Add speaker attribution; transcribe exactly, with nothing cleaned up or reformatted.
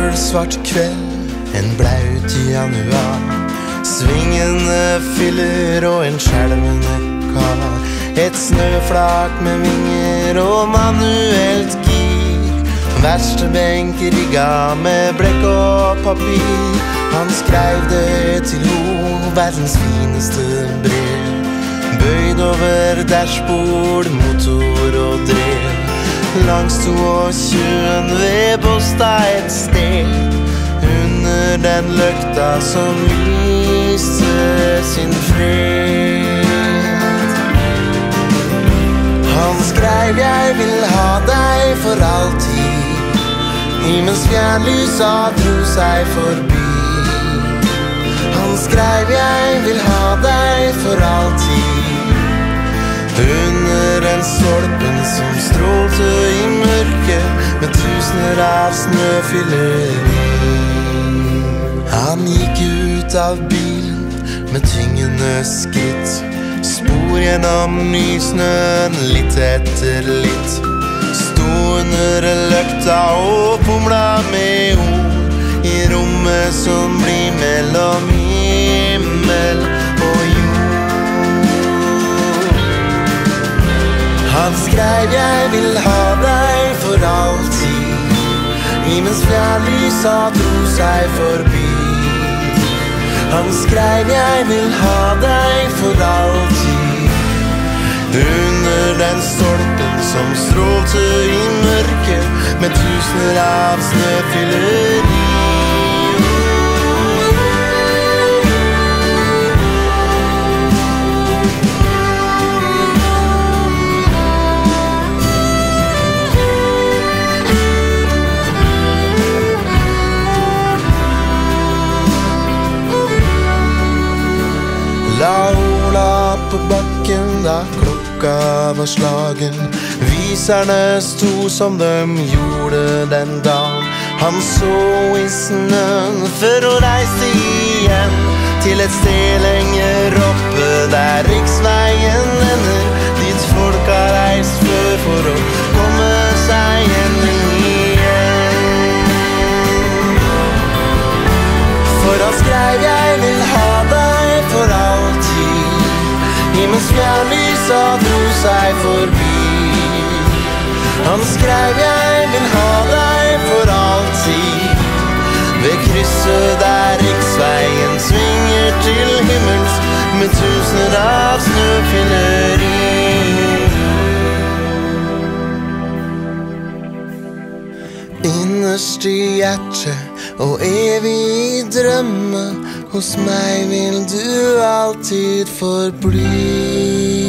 Speaker 1: kålsvart kveld, en blaut januar, svingende fyller og en skjelvende kar, et snøflak med vinger og manuelt gir, verste benk rigga med blekk og papir. Han skrev det til ho, verdens fineste brev, bøyd over dashbord, motor og drev, langs to og tjuen ved Båstad et sted, under den løkta som lyste sin fred. Han skrev jeg vil ha deg for alltid, himmelens fjernlysa dro seg forbi. Han skrev jeg vil ha deg for alltid, under en stolpen som strålte i mørket, med tusener av snøfyller. Han gikk ut av bilen med tyngende skritt, spor gjennom nysnøen litt etter litt, sto under løkta og pomla med ord i rommet som blir mellom himmel og jord. Han skrev jeg vil ha deg for alltid, himmelens fjernlysa dro seg forbi. Han skrev jeg vil ha deg for alltid, under den stolpen som strålte i mørket, med tusener av snøfyller i. La Ola på bakken da klokka var slagen, viserne sto som de gjorde den dagen. Han så i snøen før å reise igjen, til et sted lenger oppe der riksveien ender, dit folk har reist før for å komme seg hjem igjen. For han skrev jeg vil ha deg for alltid, himmelens fjernlysa dro seg forbi. Han skrev jeg vil ha deg for alltid, ved krysset der riksveien svinger til himmels, med tusener av snøfyller i. Innerst i hjertet og evig i drømme, hos meg vil du alltid forbli.